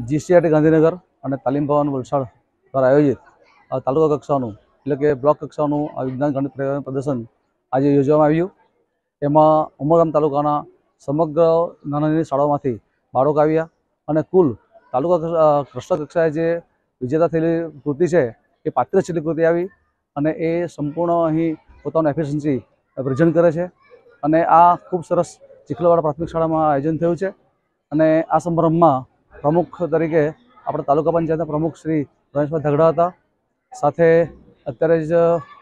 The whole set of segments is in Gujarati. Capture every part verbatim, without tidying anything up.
જીસીઆરટી ગાંધીનગર અને તાલીમ ભવન વલસાડ દ્વારા આયોજિત તાલુકા કક્ષાનું એટલે કે બ્લોક કક્ષાનું આ વિજ્ઞાન ગણિત પ્રદર્શન આજે યોજવામાં આવ્યું। એમાં ઉમરગ તાલુકાના સમગ્ર નાની નાની શાળાઓમાંથી બાળકો આવ્યા અને કુલ તાલુકા રાષ્ટ્ર કક્ષાએ જે વિજેતા થયેલી કૃતિ છે એ પાંત્રીસ જેટલી કૃતિ આવી અને એ સંપૂર્ણ અહીં પોતાનું એફિશિયન્સી પ્રેઝન્ટ કરે છે અને આ ખૂબ સરસ ચીખલવાડા પ્રાથમિક શાળામાં આયોજન થયું છે। અને આ સમારંભમાં પ્રમુખ તરીકે આપણા તાલુકા પંચાયતના પ્રમુખ શ્રી રમેશભાઈ ધગડા હતા। સાથે અત્યારે જ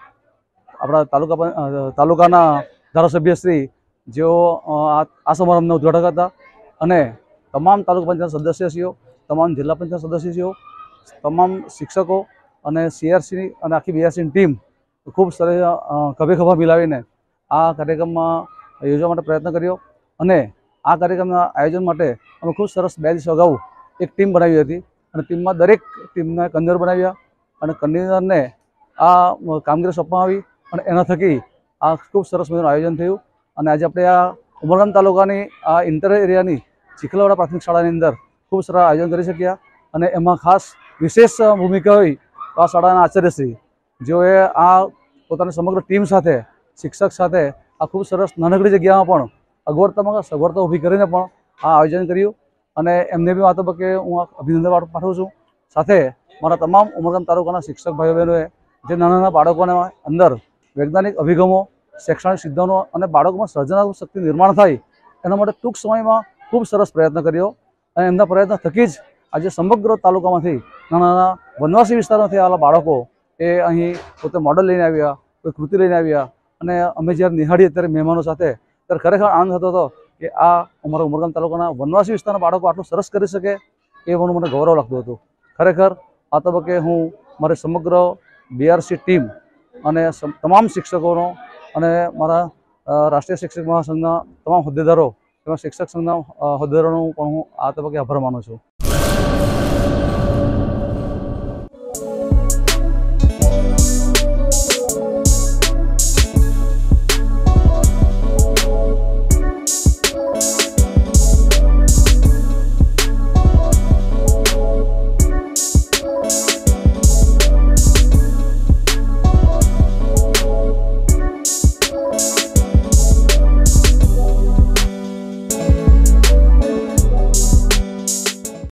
આપણા તાલુકા તાલુકાના ધારાસભ્ય શ્રી જેઓ આ સમારંભના ઉદ્ઘાટક હતા અને તમામ તાલુકા પંચાયત સદસ્યશ્રીઓ, તમામ જિલ્લા પંચાયત સદસ્યશ્રીઓ, તમામ શિક્ષકો અને સીઆરસી અને આખી બીઆરસીની ટીમ ખૂબ સરસ ખભે ખભા મિલાવીને આ કાર્યક્રમમાં યોજવા માટે પ્રયત્ન કર્યો અને આ કાર્યક્રમના આયોજન માટે અમે ખૂબ સરસ બે દિવસ અગાઉ એક ટીમ બનાવી હતી અને ટીમમાં દરેક ટીમના કન્વીનર બનાવ્યા અને કન્વીનરને આ કામગીરી સોંપવામાં આવી અને એના થકી આ ખૂબ સરસ મજાનું આયોજન થયું। અને આજે આપણે આ ઉમરગામ તાલુકાની આ ઇન્ટર એરિયાની ચીખલવાડા પ્રાથમિક શાળાની અંદર ખૂબ સરસ આયોજન કરી શક્યા અને એમાં ખાસ વિશેષ ભૂમિકા હોય તો આ શાળાના આચાર્યશ્રી જેઓએ આ પોતાની સમગ્ર ટીમ સાથે શિક્ષક સાથે આ ખૂબ સરસ નાનકડી જગ્યામાં પણ અગવડતામાં સગવડતા ઊભી કરીને પણ આ આયોજન કર્યું અને એમને બી આ તબક્કે હું અભિનંદન પાઠવું છું। સાથે મારા તમામ ઉમરગામ તાલુકાના શિક્ષક ભાઈઓ બહેનોએ જે નાના નાના બાળકોને અંદર વૈજ્ઞાનિક અભિગમો, શૈક્ષણિક સિદ્ધાંતો અને બાળકોમાં સર્જનાત્મક શક્તિ નિર્માણ થાય એના માટે ટૂંક સમયમાં ખૂબ સરસ પ્રયત્ન કર્યો અને એમના પ્રયત્ન થકી જ આજે સમગ્ર તાલુકામાંથી નાના નાના વનવાસી વિસ્તારોમાંથી આવેલા બાળકો એ અહીં પોતે મોડલ લઈને આવ્યા, કોઈ કૃતિ લઈને આવ્યા અને અમે જ્યારે નિહાળીએ ત્યારે મહેમાનો સાથે ત્યારે ખરેખર આનંદ થતો હતો કે આ અમારા ઉમરગામ તાલુકાના વનવાસી વિસ્તારના બાળકો આટલું સરસ કરી શકે એ મને મને ગૌરવ લાગતું હતું। ખરેખર આ તબક્કે હું મારી સમગ્ર બીઆરસી ટીમ અને તમામ શિક્ષકોનો અને મારા રાષ્ટ્રીય શિક્ષક મહાસંઘના તમામ હોદ્દેદારો એવા શિક્ષક સંઘના હોદ્દેદારોનો પણ હું આ તબક્કે આભાર માનું છું।